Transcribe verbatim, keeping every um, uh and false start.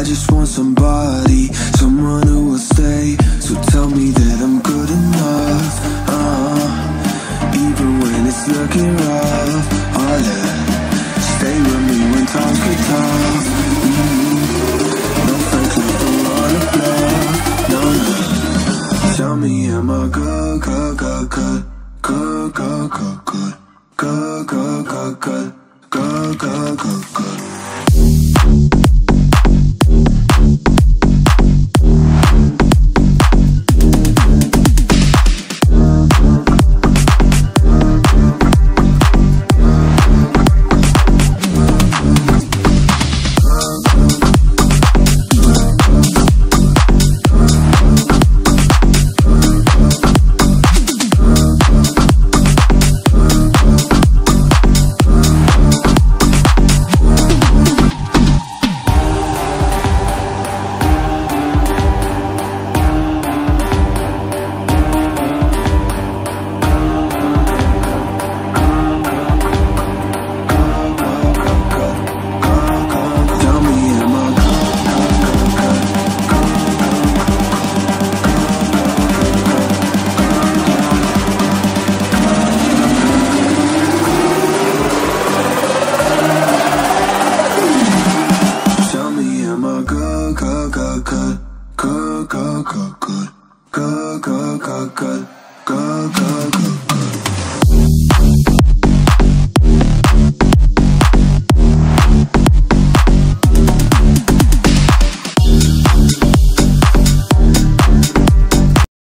I just want somebody, someone who will stay. So tell me that I'm good enough, uh, even when it's looking rough. Oh yeah, stay with me when times get tough.